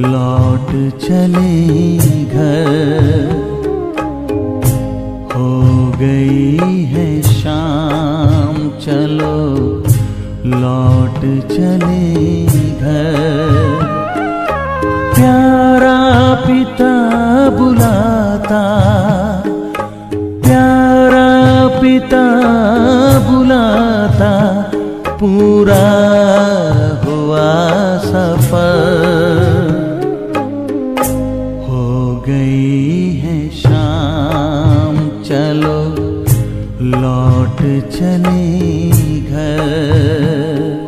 लौट चले घर। हो गई है शाम, चलो लौट चले घर। प्यारा पिता बुलाता, प्यारा पिता बुलाता, पूरा हुआ सफर। हो गई है शाम, चलो लौट चले घर।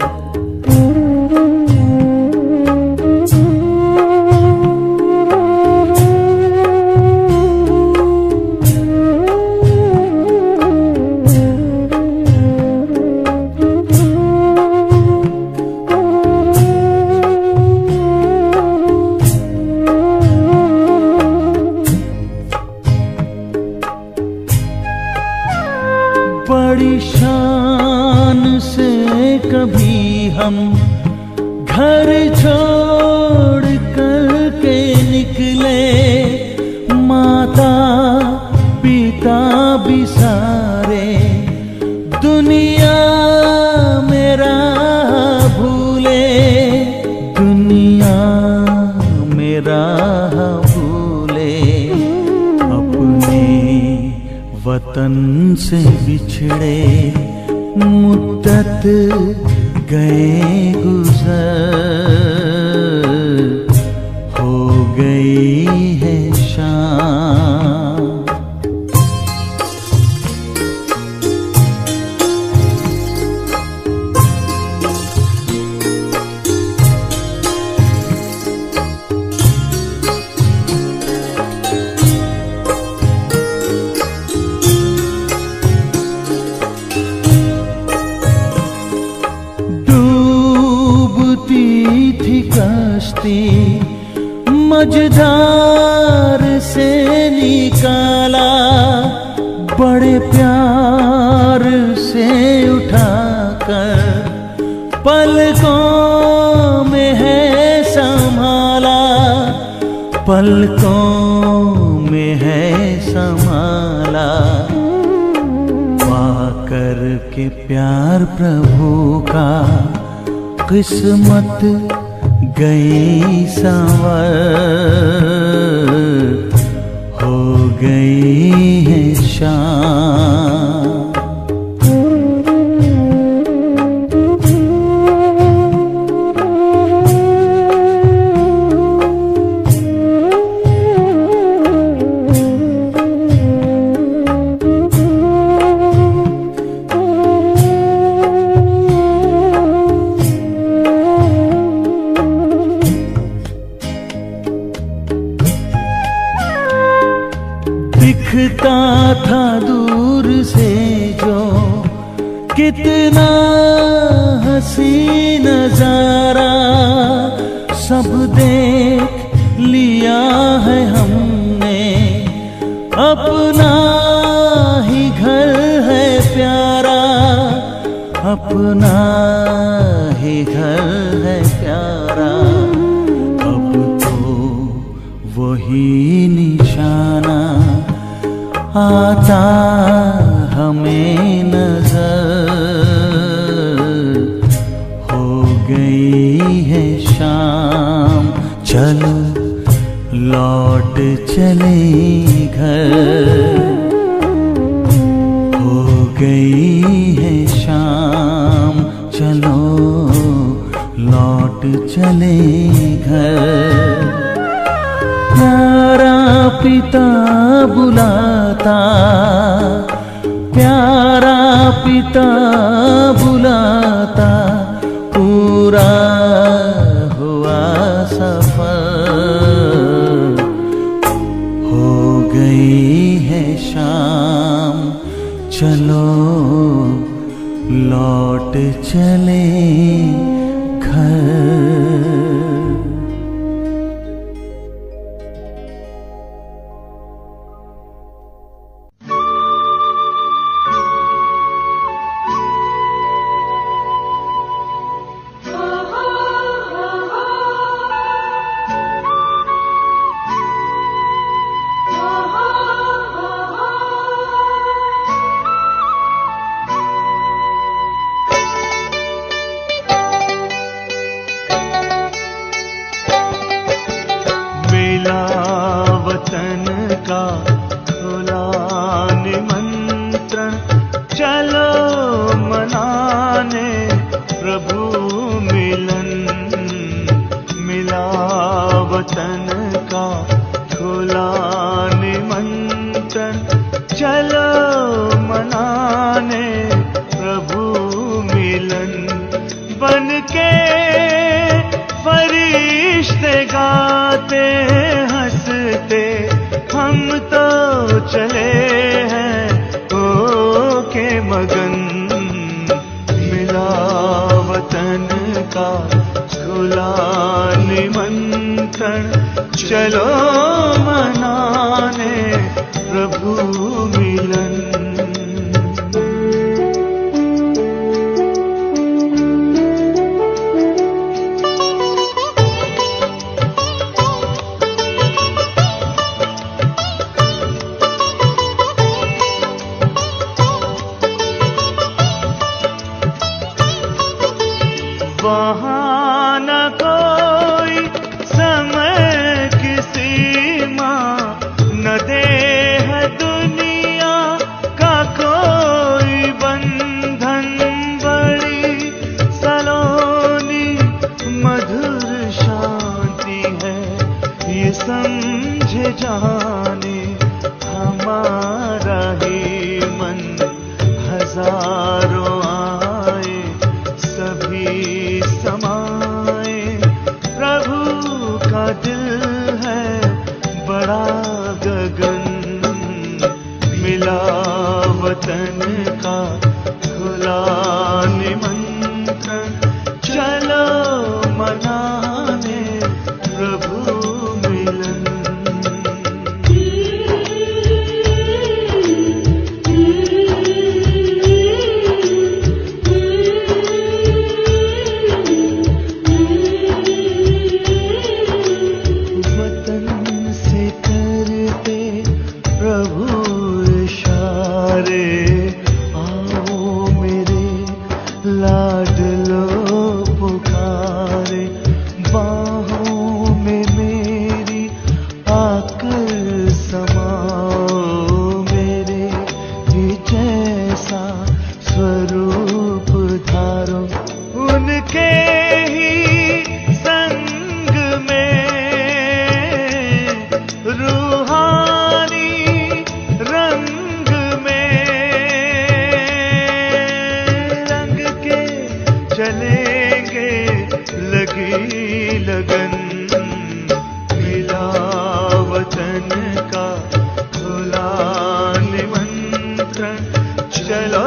बड़ी शान से कभी हम घर छोड़ कर के निकले, माता पिता भी सारे दुनिया मेरा भूले, दुनिया मेरा भूले। अपने वतन से बिछड़े मुद्दत गए गुजर। हो गई है शाम, थी कश्ती मझधार से निकाला, बड़े प्यार से उठाकर पलकों में है संभाला, पलकों में है संभाला। पाकर के प्यार प्रभु का किस्मत गई संवर। हो गई है शाम, दिखता था दूर से जो कितना हसी नजारा, सब देख लिया है हमने, अपना ही घर है प्यारा, अपना ही घर है प्यारा। अब तो वही निशाना आता हमें नजर। हो गई है शाम, चलो लौट चले घर। हो गई है शाम, चलो लौट चले घर। प्यारा पिता बुलाता, प्यारा पिता बुलाता, पूरा हुआ सफर। हो गई है शाम, चलो लौट चले घर। मिला वतन का खुला निमंत्रण, चलो मनाने प्रभु मिलन। मिला वतन का खुला निमंत्रण, चलो मनाने प्रभु मिलन। बन के फरिश्ते गाते हंसते, हम तो चले हैं हो के मगन। मिला वतन का खुला निमंत्रण, चलो मनाने प्रभु मिलन। वहाँ न कोई समय की सीमा, न देह दुनिया का कोई बंधन। बड़ी सलोनी मधुर शांति है, ये समझे जाने हमारा ही मन। हजारों आए सभी समाए, प्रभु का दिल है बड़ा गगन। मिला वतन का खुला निमंत्रण, चलो मनाने प्रभु मिलन। लाडलो पुकारे, बाहों में मेरी आकर समाओ। मेरे ही जैसा स्वरूप धारो, उनके ही संग में रूहानी रंग में चलेंगे लगी लगन। मिला वतन का खुला निमंत्रण, चलो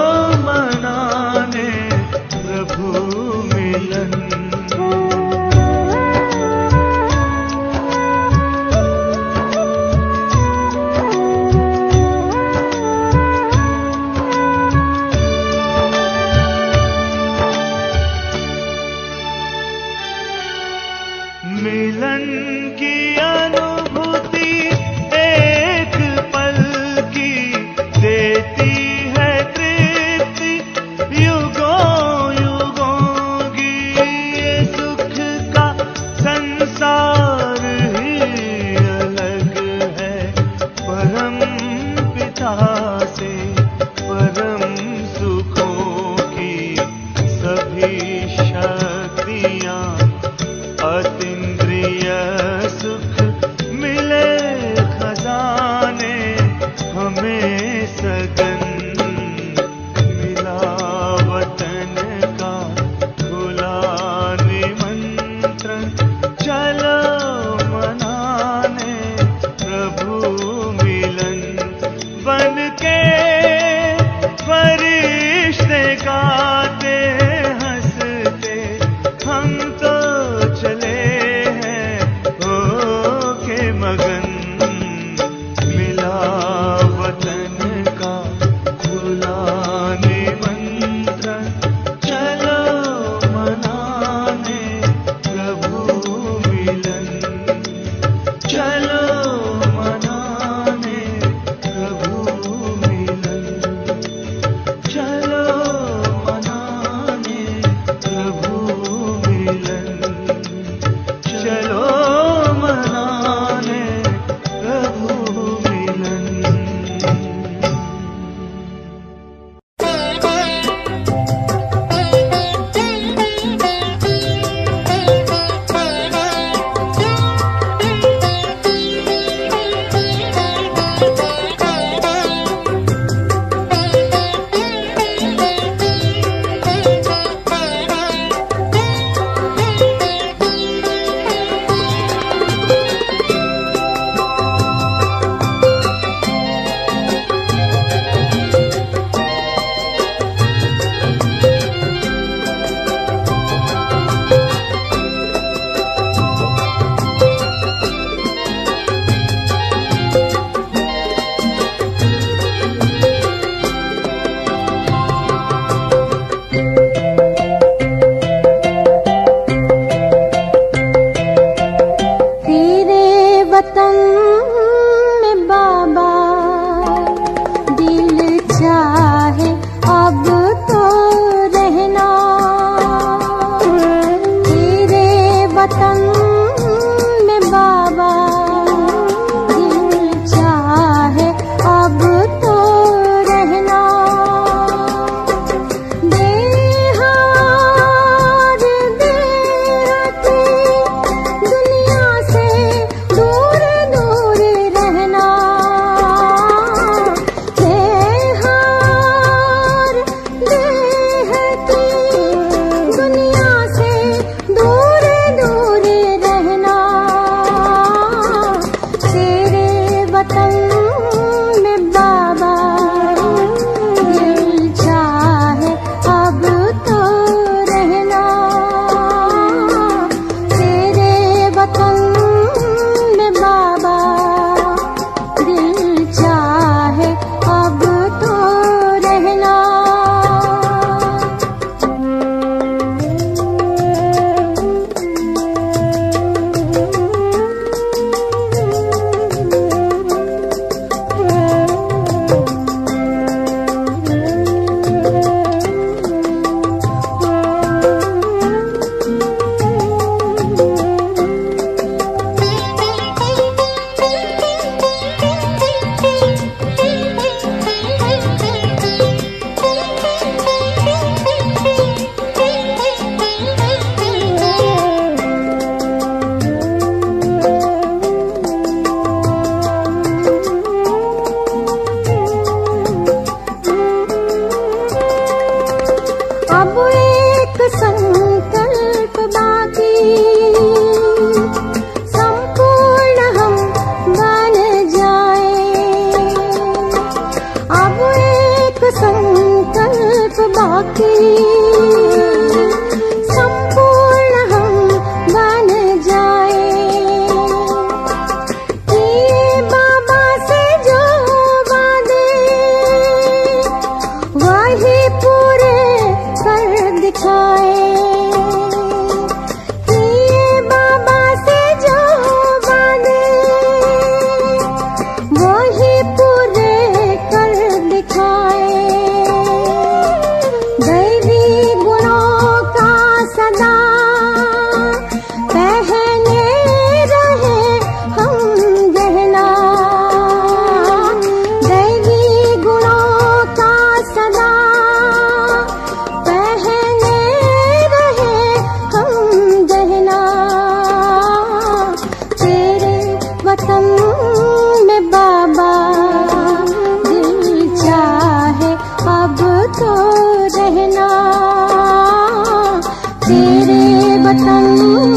मनाने प्रभु मिलन। मिलन की अनुभूति एक पल की देती है तृप्ति युगों युगों की। ये सुख का संसार ही अलग है परम पिता से। परम सुखों की सभी शक्तियाँ अतीन्द्रिय सुख मिले खजाने हमें सगन। मिला वतन का खुला निमंत्रण, चलो मनाने प्रभु मिलन। बन के फरिश्ते गाते हंसते, हम तो चले हैं हो के मगन। मिला वतन का खुला निमंत्रण, चलो मनाने प्रभु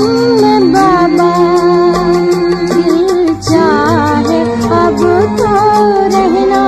में बाबा, दिल चाहे अब तो रहना।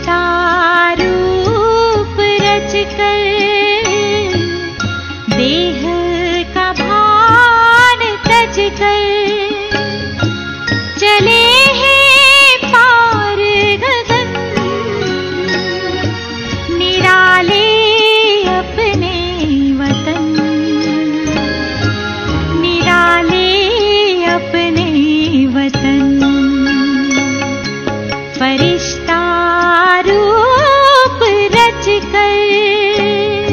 फरिश्ता रूप रचकर देह का भान तजकर चले हैं पार गगन निराले अपने वतन निराले अपने वतन फरिश्ता रूप रचकर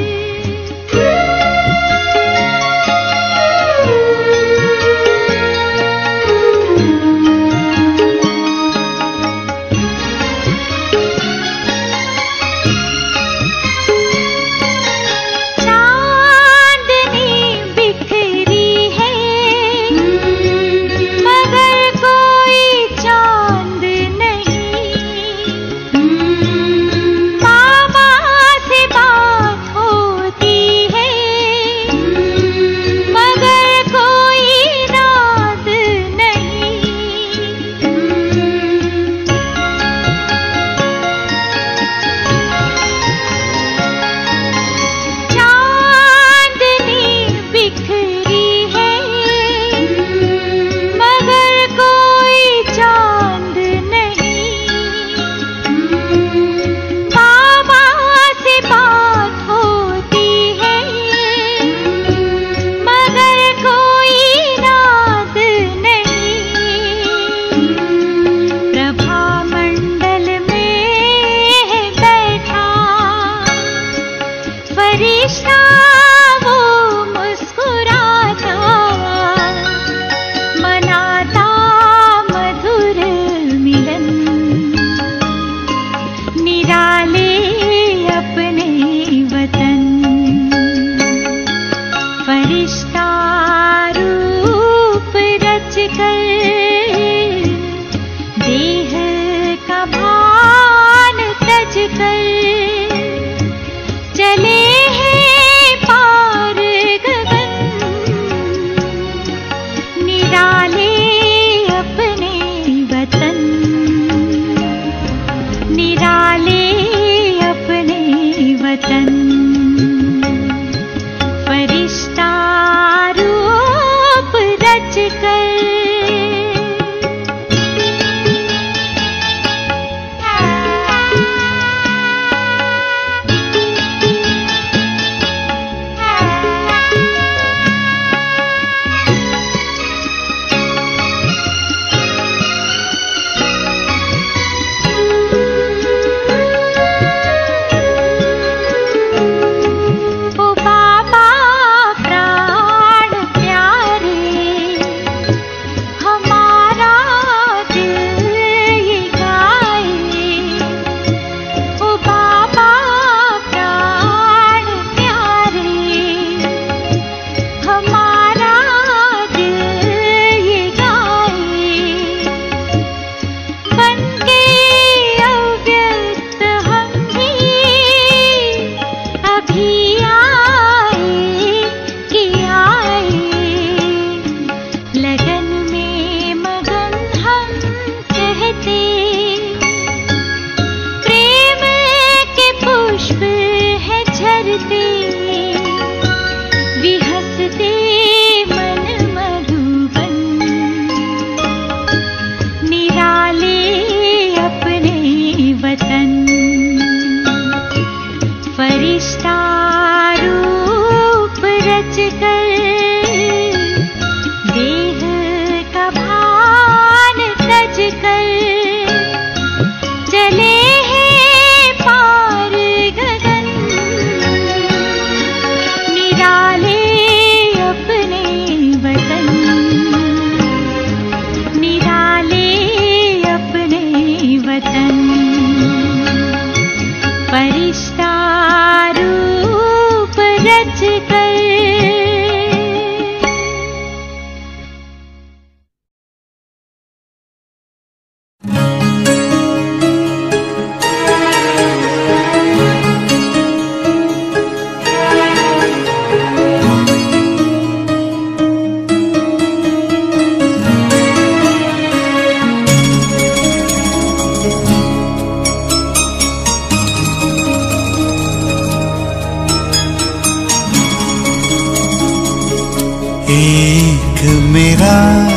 एक मेरा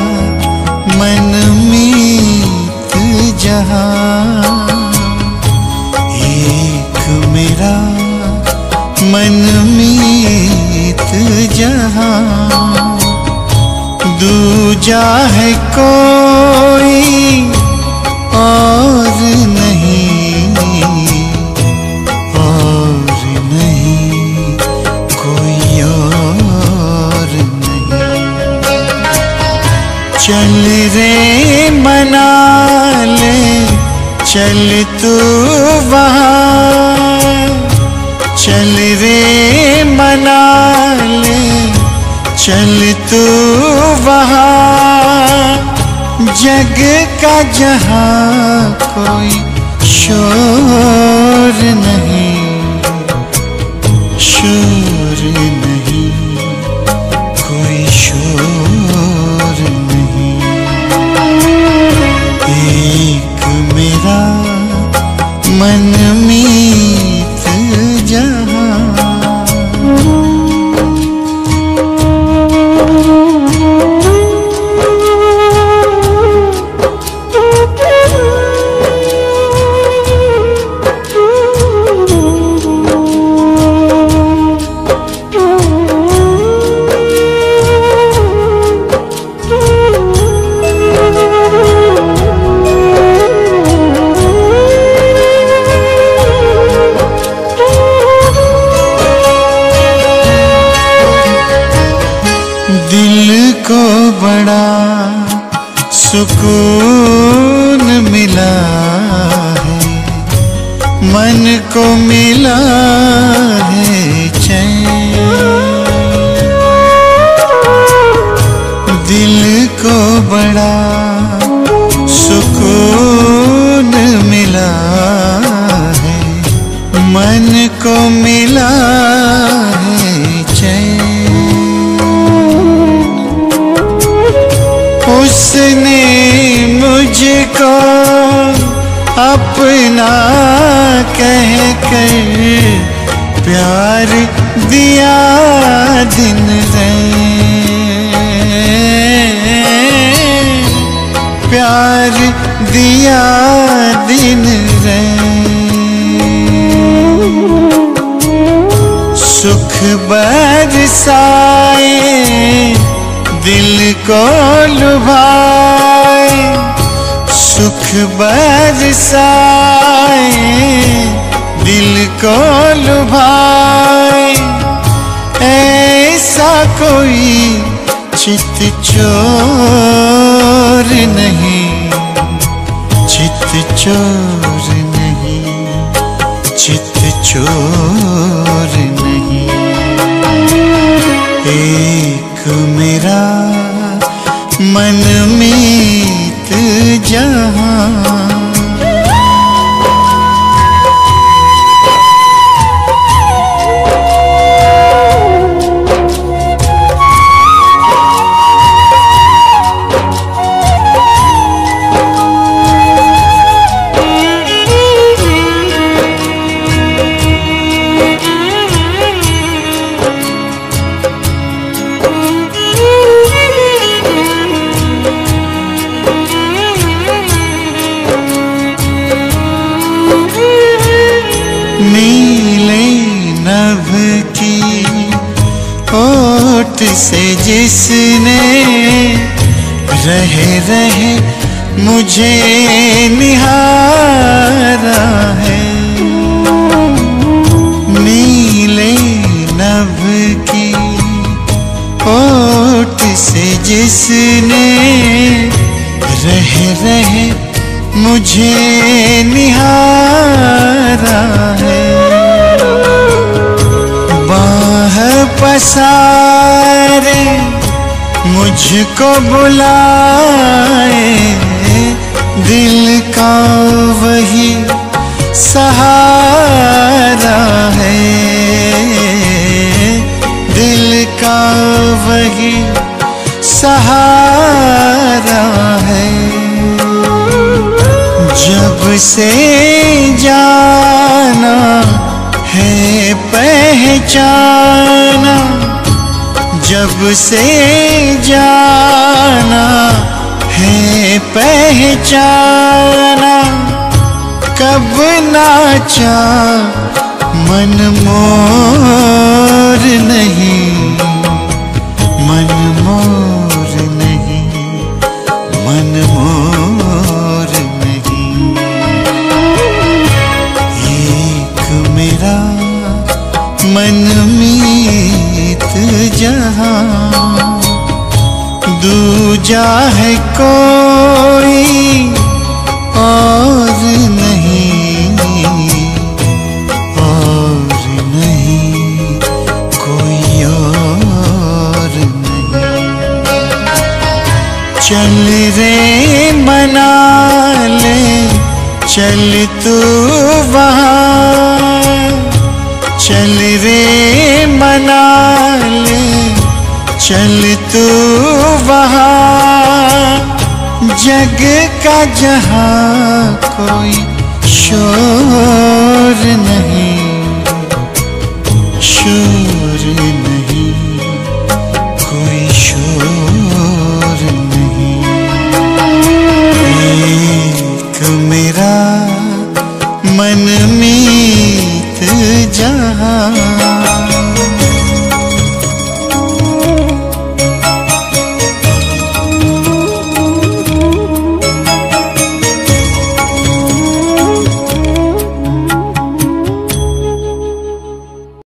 मनमीत जहां, एक मेरा मनमीत जहां, दूजा है कोई और नहीं, और नहीं कोई और नहीं। चल रे मना ले चल तू वहाँ, चल रे मना ले चल तू वहाँ, जग का जहाँ कोई शोर नहीं, शोर नहीं कोई शोर नहीं। एक मेरा मनमीत जहां। दिल को बड़ा सुकून मिला है, मन को मिला है चैन। दिल को बड़ा सुकून मिला है, मन को मिला है चैन। उसने मुझको अपना कह कर प्यार दिया दिन रैन, प्यार दिया दिन रैन। सुख बरसाए दिल को लुभाए, सुख बरसाए दिल को लुभाए, ऐसा कोई चित चोर नहीं, चित चोर नहीं, चित चोर नहीं। एक मेरा मनमीत जहां। नीले नभ की ओट से जिसने रह रह मुझे निहारा है, नीले नभ की ओट से जिसने रह रह मुझे निहारा है, बाह पसारे मुझको बुलाए, दिल का वही सहारा है, दिल का वही सहारा है। जब से जाना है पहचाना, जब से जाना है पहचाना, कब नाचा मन मोर नहीं, मन मोर नहीं, मन मोर नहीं। एक मेरा मनमीत जहां, दूजा है कोई और नहीं, और नहीं कोई और नहीं। चल रे मना ले चल तू वहाँ, चल रे मना ले चल तू वहाँ, जग का जहाँ कोई शोर नहीं, शोर नहीं, कोई शोर नहीं। एक मेरा मन